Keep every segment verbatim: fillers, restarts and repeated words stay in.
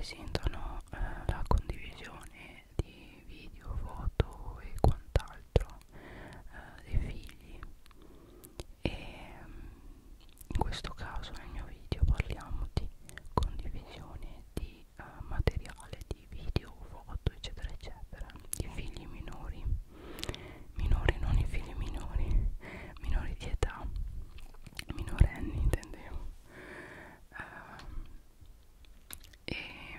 presentano eh, la condivisione di video, foto e quant'altro eh, dei figli. E in questo caso nel mio video parliamo di condivisione di uh, materiale, di video, foto eccetera eccetera, di figli minori, minori non i figli minori, minori di età, minorenni intendevo. Uh, e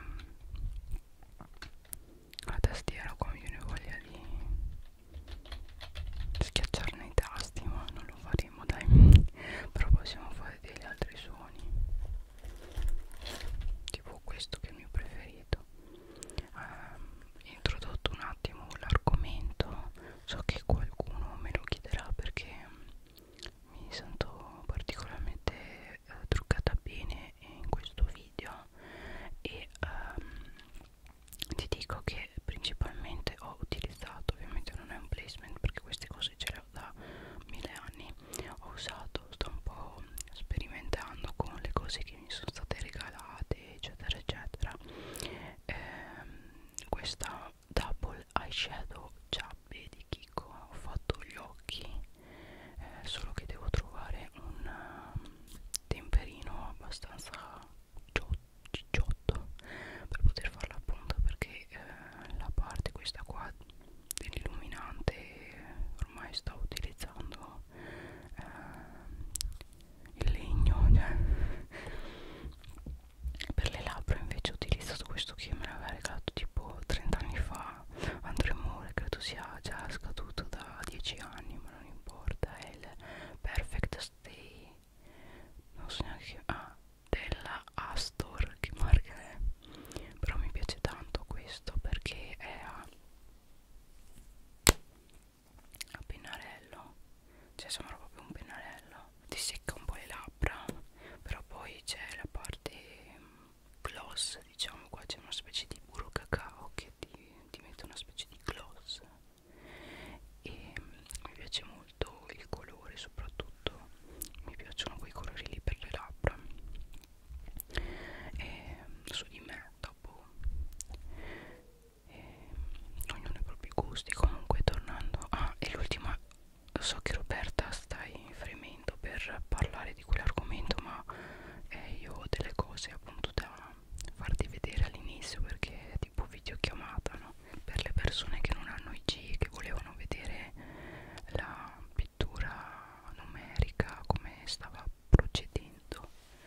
la tastiera qua mi viene voglia di schiacciarne i tasti, ma non lo faremo, dai. Però possiamo fare degli altri suoni, tipo questo che è il mio preferito. Um, introdotto un attimo l'argomento, so che qualcuno me lo chiederà perché mi sento particolarmente eh, truccata bene in questo video e um, ti dico che principalmente ho utilizzato, ovviamente non è un placement perché queste cose ce le ho da mille anni, ho usato, sto un po' sperimentando con le cose che mi sono state regalate eccetera eccetera. ehm, questa double eyeshadow Chubby di Kiko, ho fatto gli occhi, eh, solo che devo trovare un um, temperino abbastanza cicciotto per poter farla appunto, perché eh, la parte questa qua dell'illuminante ormai sto utilizzando eh, il legno, cioè. Per le labbra invece ho utilizzato questo che me l'aveva regalato tipo trenta anni fa, Andremore, credo sia già scaduto da dieci anni ma non importa, è il Perfect Stay, non so neanche che, ah, della Astor, che marca è, però mi piace tanto questo perché è a, a pennarello, cioè sembra proprio un pennarello, ti secca un po' le labbra, però poi c'è la parte gloss, diciamo, qua c'è una specie di burro cacao che ti, ti mette una specie di gloss e mi piace molto il colore, soprattutto mi piacciono quei colori lì per le labbra. E su di me dopo e ognuno ha i propri gusti. Comunque tornando, ah, e l'ultima, so che Roberta stai fremendo per parlare di quell'argomento, ma eh, io ho delle cose appunto da farti vedere all'inizio perché è tipo videochiamata, no? Per le persone che non hanno i G, che volevano vedere la pittura numerica, come stava procedendo.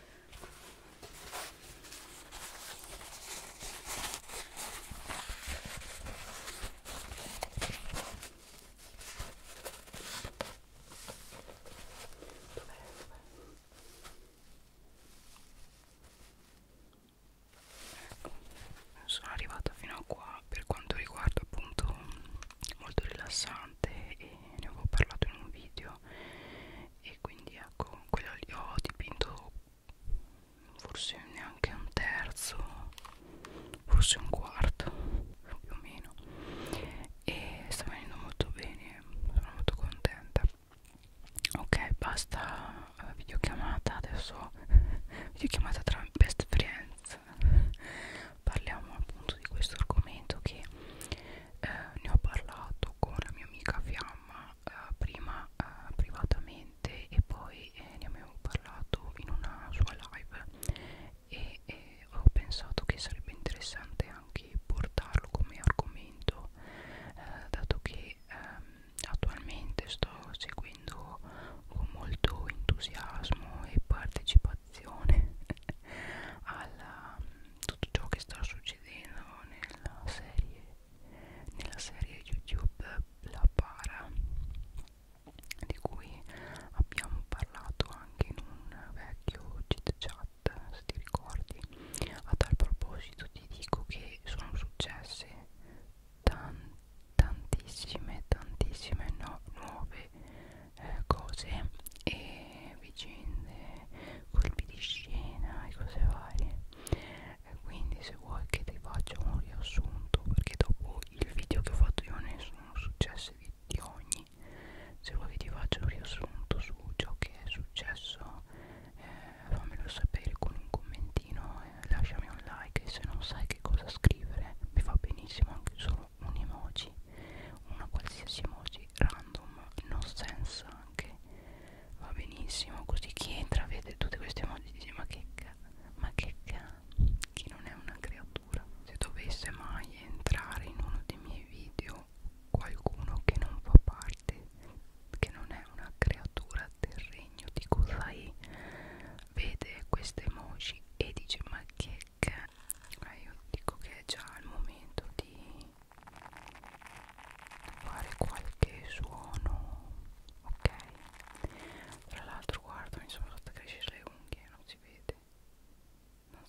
Ecco, sono arrivata fino a qua per quanto riguarda appunto molto rilassante e ne avevo parlato in un video e quindi ecco, quello lì ho dipinto forse neanche un terzo, forse un quarto più o meno, e sta venendo molto bene, sono molto contenta. Ok, basta uh, videochiamata, adesso videochiamata tra best friends, parliamo appunto di questo argomento che eh, ne ho parlato con la mia amica Fiamma eh, prima eh, privatamente e poi eh, ne avevo parlato in una sua live e, e ho pensato che sarebbe interessante anche portarlo come argomento, eh, dato che ehm, attualmente sto seguendo con molto entusiasmo e partecipazione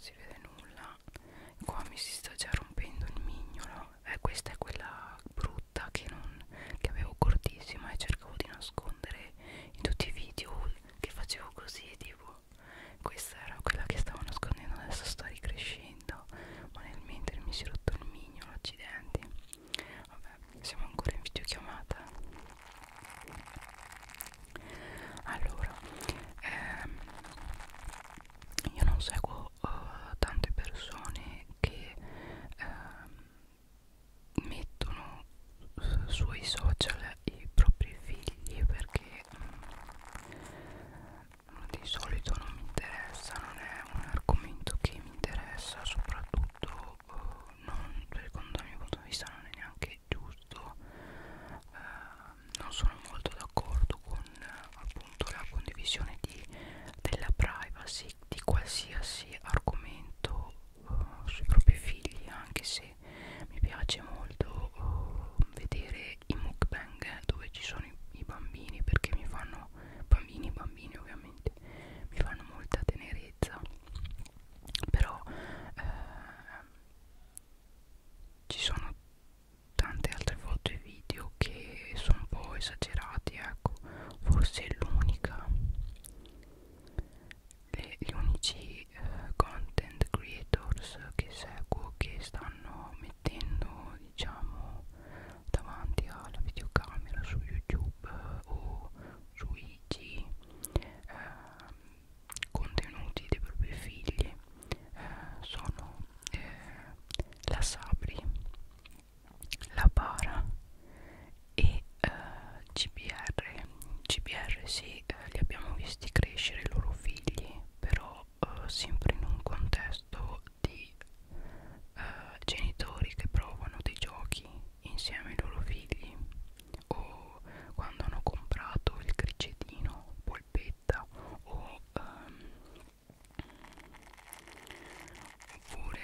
si vede nulla. Qua mi si sta già rompendo il mignolo. Eh, questa è quella brutta che non che avevo cortissima e cercavo di nascondere in tutti i video che facevo così, tipo questa era quella che stavo nascondendo, adesso sta ricrescendo, ma nel mentre mi si è rotto il mignolo, accidenti. Vabbè, siamo ancora in videochiamata. Allora, ehm, io non seguo uh, tante persone che uh, mettono uh, sui social i propri figli perché um, di solito non mi interessa, non è un argomento che mi interessa, soprattutto uh, non, secondo il mio punto di vista non è neanche giusto. Uh, non sono molto d'accordo con uh, appunto la condivisione di, della privacy di qualsiasi argomento uh, sui propri figli, anche se mi piace molto uh, vedere i mukbang dove ci sono i, i bambini, perché mi fanno bambini bambini ovviamente mi fanno molta tenerezza, però eh, ci sono tante altre foto e video che sono un po' esagerati, ecco. Forse l'unica le, gli unici eh, content creators che seguo che stanno mettendo, diciamo, davanti alla videocamera su YouTube eh, o su I G eh, contenuti dei propri figli eh, sono eh, la Sabri, la Para e uh, G B R. G B R sì, eh, li abbiamo visti crescere i loro figli, però uh, sempre in un contesto di uh, genitori che provano dei giochi insieme ai loro figli, o quando hanno comprato il cricetino polpetta, o um, oppure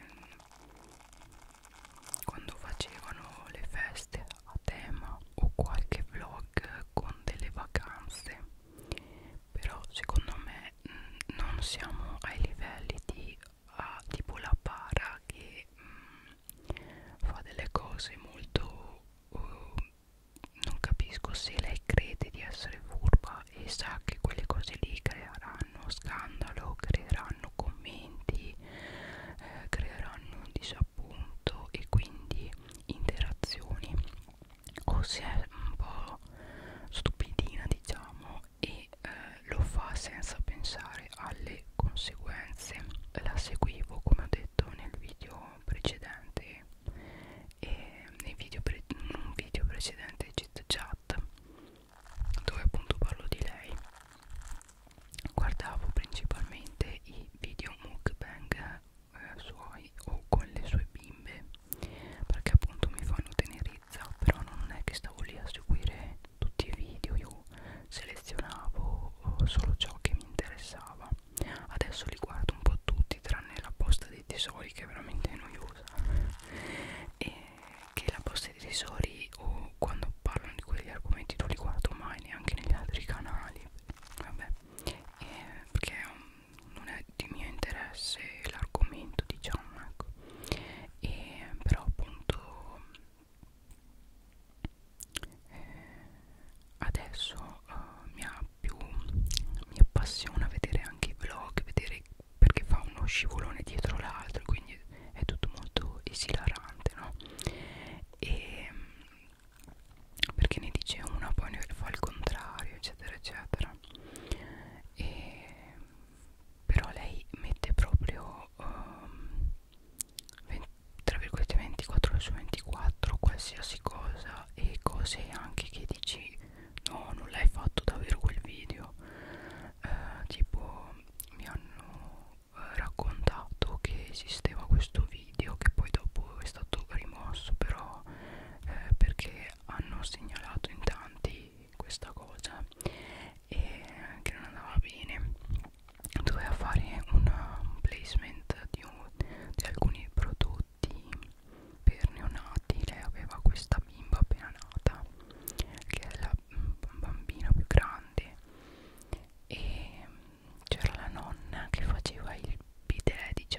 quando facevano le feste a tema o qualche vlog con delle vacanze. Però secondo me mh, non siamo ai livelli di ah, tipo la Para che mh, fa delle cose molto uh, non capisco se lei crede di essere furba e sa che quelle cose lì creeranno scandalo, creeranno commenti, eh, creeranno disappunto e quindi interazioni, o se è un po' stupidina, diciamo, e eh, lo fa senza pensare alle conseguenze. La seguivo, come ho detto nel video precedente, e nei video pre in un video precedente Chit Chat, dove appunto parlo di lei. Guardavo principalmente i video mukbang eh, suoi o con le sue bimbe, perché appunto mi fanno tenerezza, però non è che stavo lì a seguire tutti i video, io selezionavo solo ciò che mi interessava. Adesso li guardo un po' tutti tranne la posta dei tesori, che è veramente noiosa, e che la posta dei tesori o quando parlano di quegli argomenti non li guardo mai neanche negli altri canali, vabbè, eh, perché um, non è di mio interesse l'argomento, diciamo, ecco. E però appunto eh, adesso uh, mi ha più mi appassiona vedere anche i vlog, vedere, perché fa uno scivolone dietro l'altro, quindi è tutto molto esilarante, no? E perché ne dice una, poi ne fa il contrario, eccetera eccetera. E però lei mette proprio um, tra virgolette ventiquattro ore su ventiquattro qualsiasi cosa, e cose anche che dici no, non l'hai fatto davvero quel video. Eh, tipo mi hanno eh, raccontato che esisteva questo video, che poi dopo è stato rimosso, però eh, perché hanno segnalato in tanti questa cosa e che non andava bene. Doveva fare una, un placement di, un, di alcuni prodotti per neonati. Lei aveva questa bimba appena nata, che è la bambina più grande, e c'era la nonna che faceva il bidet, diciamo,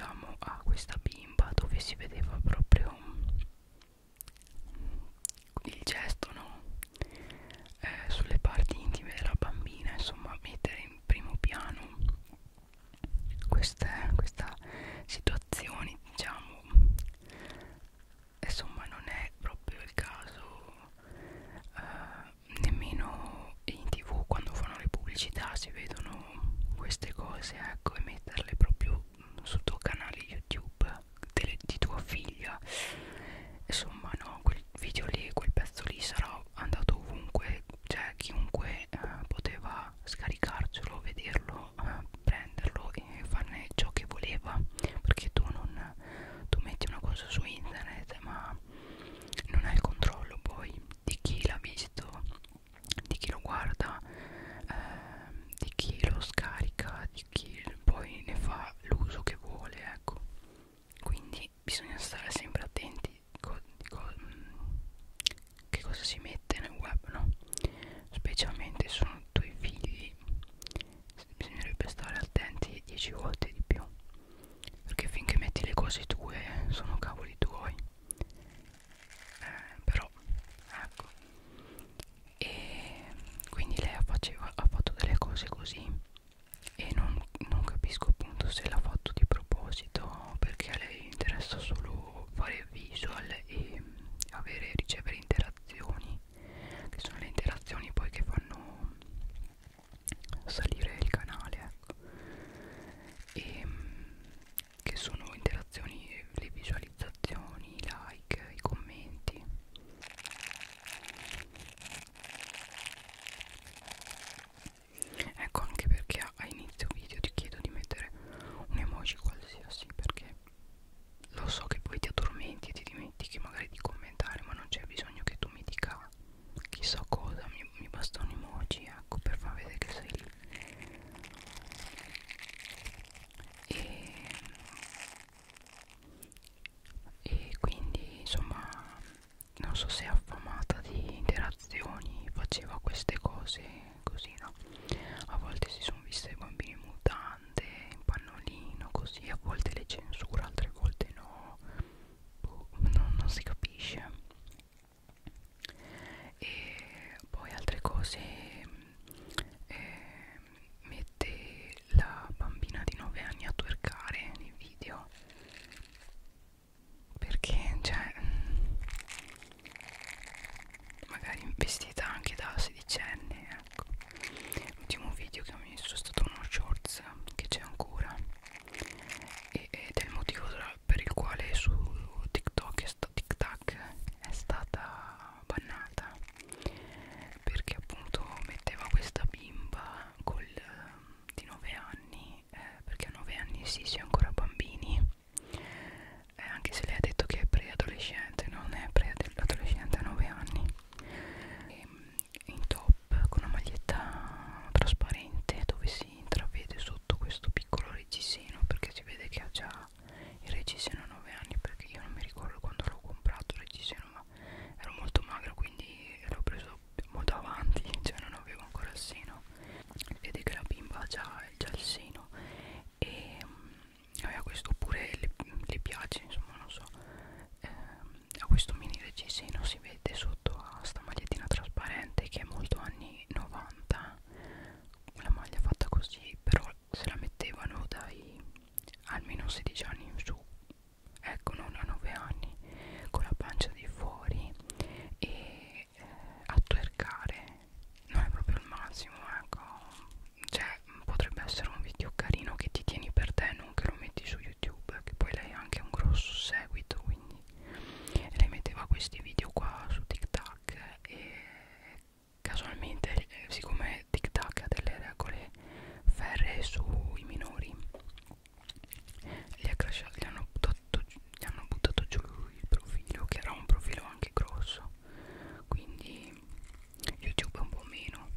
quindici anni in su, ecco, non a nove anni, con la pancia di fuori e eh, a twerkare non è proprio il massimo, ecco. Cioè potrebbe essere un video carino che ti tieni per te, non che lo metti su YouTube, che poi lei ha anche un grosso seguito, quindi lei metteva questi video qua su TikTok e casualmente, eh, siccome TikTok ha delle regole ferree sui minori, gli, è crashato, gli, hanno buttato, gli hanno buttato giù il profilo, che era un profilo anche grosso, quindi YouTube è un po' meno,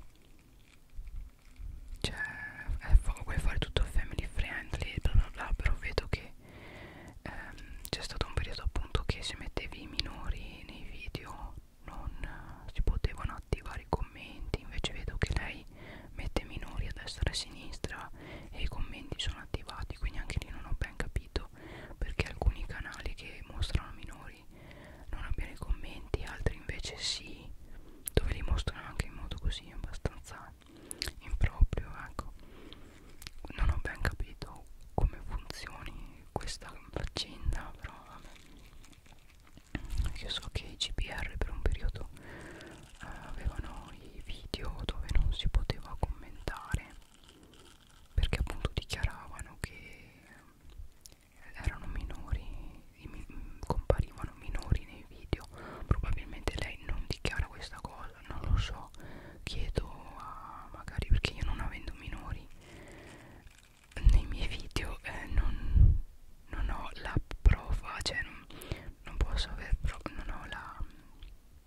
cioè è, vuoi fare tutto family friendly bla bla bla, però vedo che ehm, c'è stato un periodo appunto che se mettevi i minori nei video non eh, si potevano attivare i commenti, invece vedo che lei mette minori a destra e a sinistra e i commenti sono attivati, quindi anche lì non ho ben capito perché alcuni canali che mostrano minori non abbiano i commenti, altri invece sì, dove li mostrano anche in modo così abbastanza improprio, ecco. Non ho ben capito come funzioni questa faccenda, però vabbè. Io so che i G P R per un periodo eh, avevano i video dove non si poteva commentare perché appunto dichiaravano che erano minori, i mi comparivano minori nei video. Probabilmente lei non dichiara questa cosa, non lo so, chiedo a magari, perché io non avendo minori nei miei video eh, non, non ho la prova, cioè non, non posso aver pro non ho la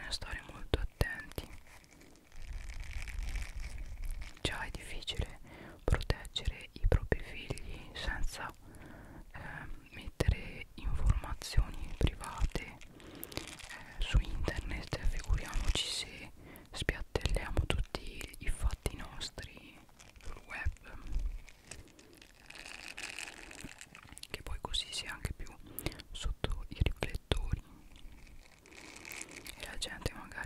bisogna stare molto attenti. Già è difficile proteggere i propri figli senza eh, mettere informazioni private eh, su internet, figuriamoci se spiattelliamo tutti i fatti nostri sul web, che poi così si è anche più sotto i riflettori e la gente magari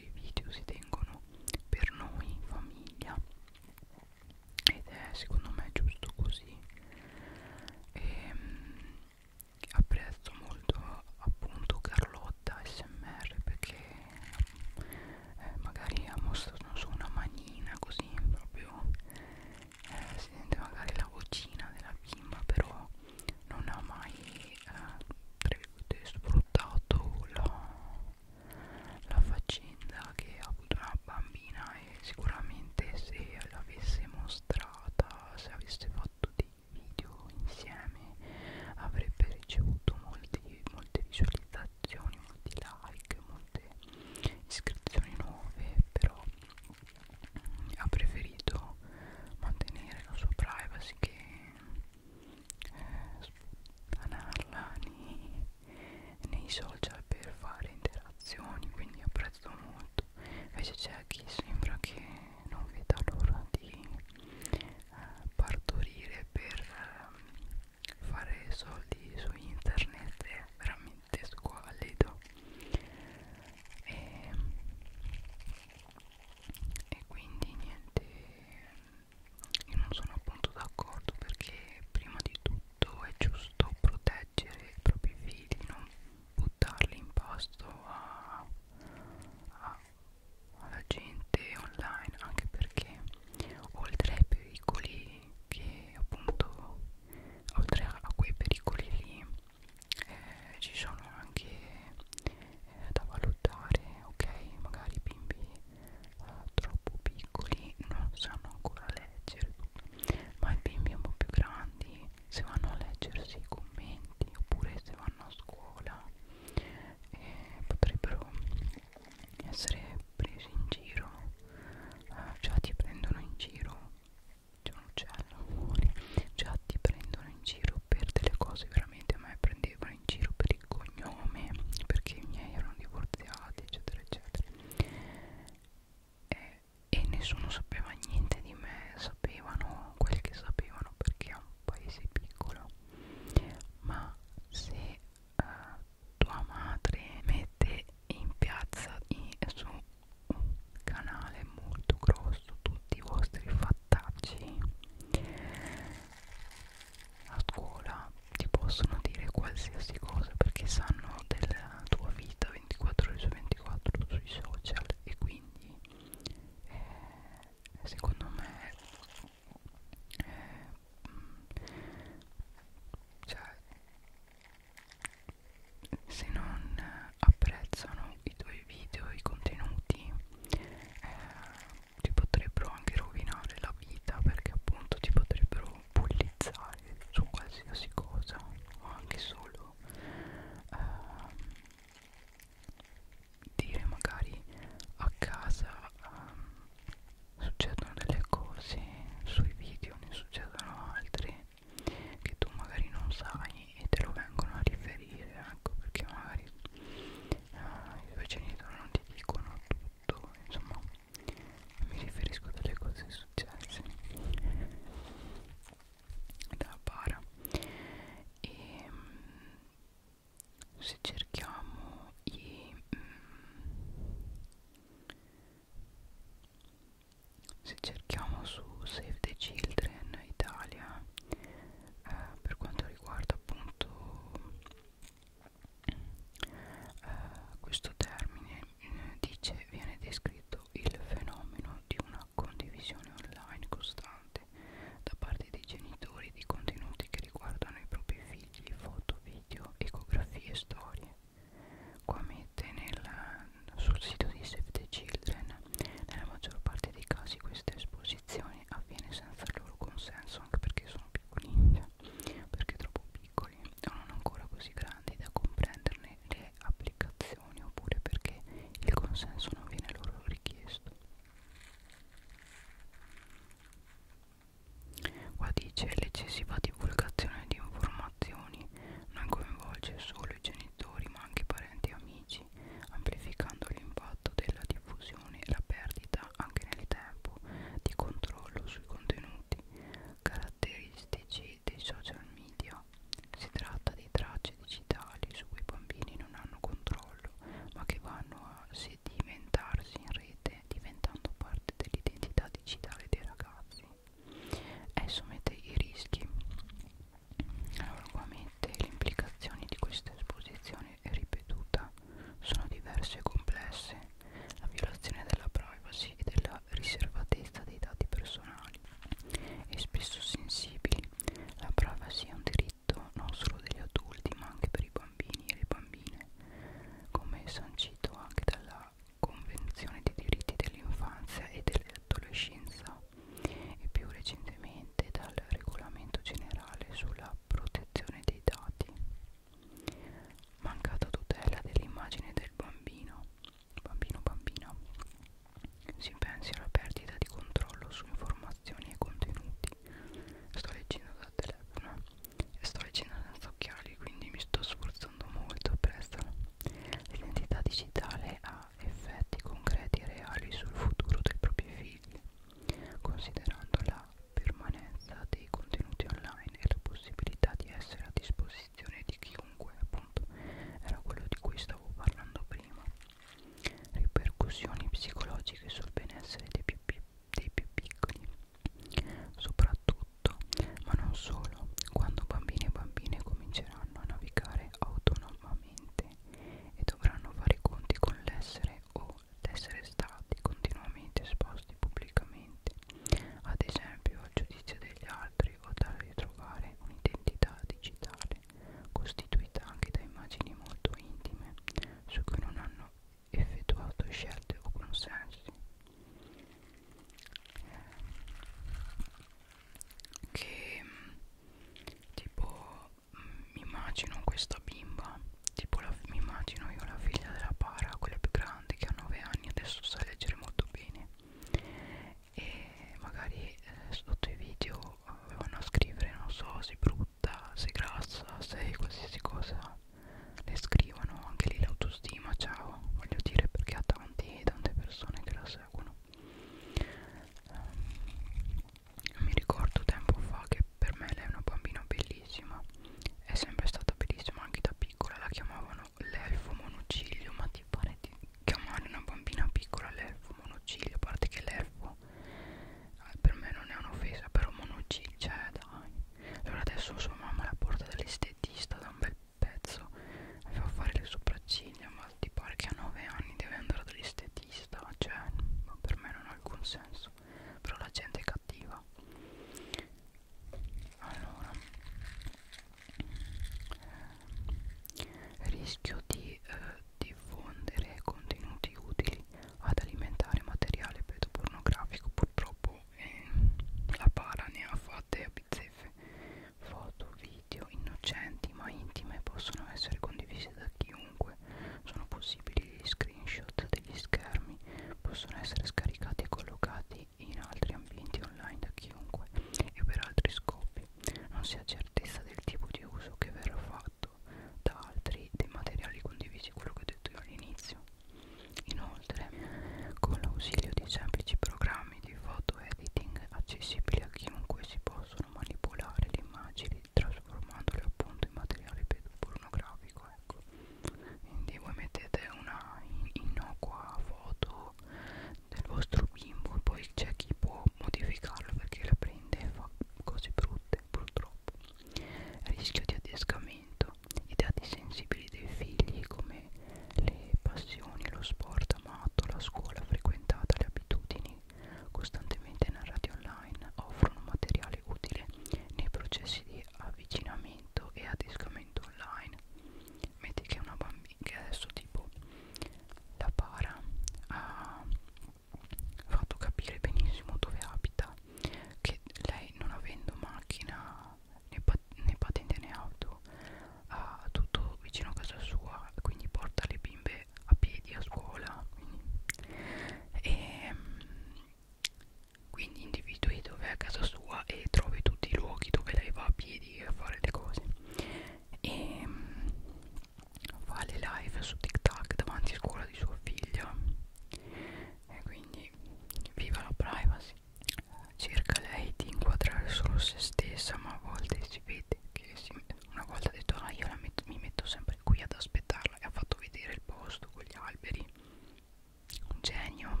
processi di avvicinamento e adescamento online. Metti che una bambina che adesso tipo la para ha fatto capire benissimo dove abita, che lei non avendo macchina né, pat né patente né auto ha tutto vicino a casa sua, quindi porta le bimbe a piedi a scuola, quindi, e, quindi individui dove è casa sua e trovi tutti i luoghi dove lei va a piedi a fare le cose, e fa le live su TikTok davanti a scuola di sua figlia, e quindi viva la privacy. Cerca lei di inquadrare solo se stessa, ma a volte si vede che si, una volta ha detto ah io la metto, mi metto sempre qui ad aspettarla, e ha fatto vedere il posto con gli alberi, un genio.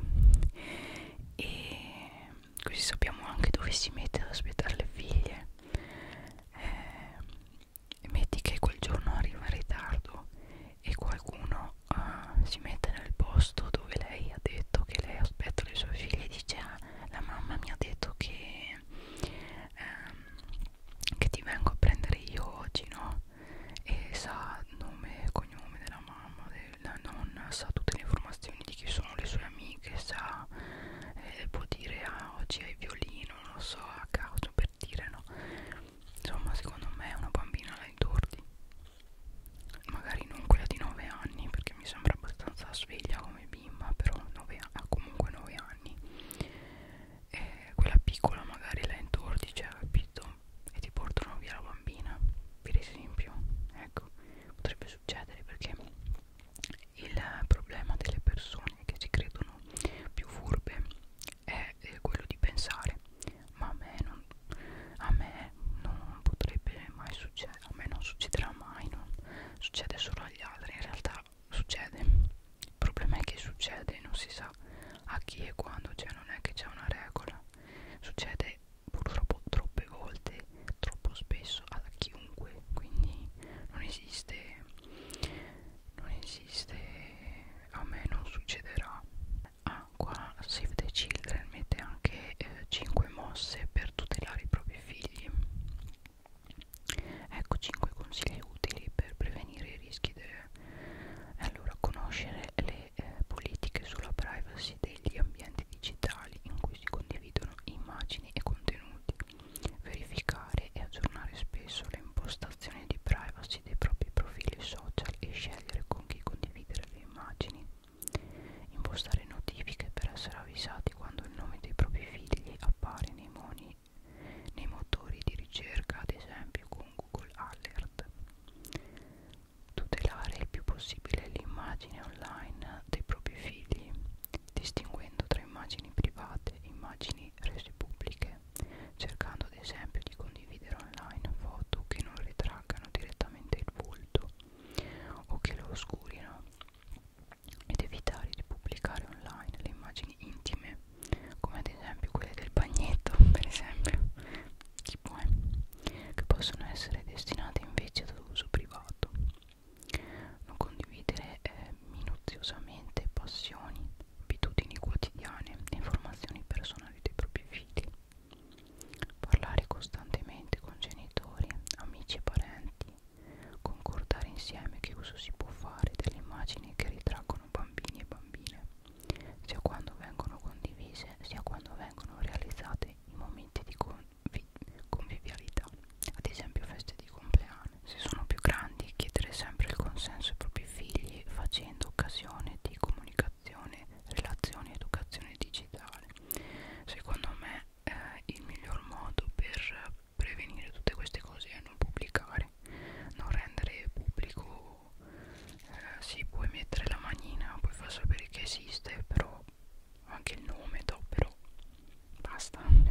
E così sappiamo anche dove si mette ad aspettare le figlie. Eh, metti che quel giorno arriva in ritardo e qualcuno uh, si mette nel posto dove lei ha detto che lei aspetta le sue figlie e dice ah, la mamma mi ha detto che, ehm, che ti vengo a prendere io oggi, no? E sa nome e cognome della mamma, della nonna, sa tutte le informazioni di chi sono le sue amiche, sa, eh, può dire ah oggi hai violino, non lo so, a caso per dire, no? Insomma secondo me è una bambina ai torti, magari non quella di nove anni perché mi sembra abbastanza sveglia come bimba, però nove ha comunque nove anni, e quella piccola magari l'ha in torti, cioè, capito? E ti portano via la bambina, per esempio. Ecco, potrebbe succedere, perché il problema delle persone che si credono più furbe è, è quello di pensare ma a me non, a me non potrebbe mai succedere, a me non succederà mai, no? Succede solo agli altri. In realtà succede, il problema è che succede, non si sa a chi e quando, cioè non è che c'è una regola, succede purtroppo troppe volte, troppo spesso a chiunque, quindi non esiste, non esiste a me non succederà. Ah, qua Save the Children mette anche eh, cinque mosse per tutelare i propri figli. Ecco cinque consigli utili per prevenire i rischi delle... Allora, conoscere le eh, politiche sulla privacy degli ambienti digitali in cui si condividono immagini e contenuti, verificare e aggiornare spesso le impostazioni di privacy dei propri profili social e scegliere con chi condividere le immagini, impostare notifiche per essere avvisati quando il nome dei propri figli appare nei, moni, nei motori di ricerca, ad esempio con Google Alert, tutelare il più possibile l'immagine online dei propri figli, distinguendo tra immagini private e immagini rese pubbliche, cercando ad esempio di condividere online foto che non ritraggano direttamente il volto o che lo oscurino, ed evitare di pubblicare online le immagini intime, come ad esempio quelle del bagnetto, per esempio, tipo, eh, che possono essere destinate invece ad uso privato. Non condividere eh, minuziosamente passioni, abitudini quotidiane e informazioni personali dei propri figli. Parlare costantemente con genitori, amici e parenti. Concordare insieme che uso si può fare delle immagini che ritraggono bambini e bambine, sia quando vengono condivise sia quando vengono realizzate in momenti di convi convivialità, ad esempio feste di compleanno. Se sono più grandi, chiedere sempre il consenso ai propri figli, facendo occasione di comunicazione, relazione e educazione digitale. Secondo me eh, il miglior modo per prevenire tutte queste cose è non pubblicare, non rendere pubblico. Eh, sì, puoi mettere la manina, puoi far sapere che esiste, però anche il nome, top, però basta,